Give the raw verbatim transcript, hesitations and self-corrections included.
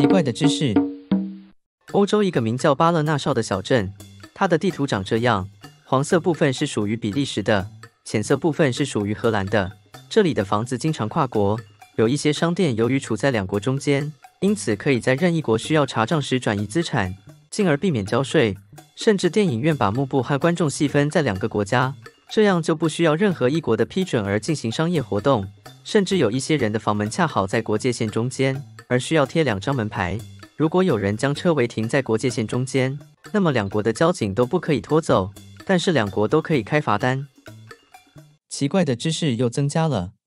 奇怪的知识：欧洲一个名叫巴勒纳绍的小镇，它的地图长这样：黄色部分是属于比利时的，浅色部分是属于荷兰的。这里的房子经常跨国，有一些商店由于处在两国中间，因此可以在任意国需要查账时转移资产，进而避免交税。甚至电影院把幕布和观众细分在两个国家，这样就不需要任何一国的批准而进行商业活动。甚至有一些人的房门恰好在国界线中间，而需要贴两张门牌。如果有人将车违停在国界线中间，那么两国的交警都不可以拖走，但是两国都可以开罚单。奇怪的知识又增加了。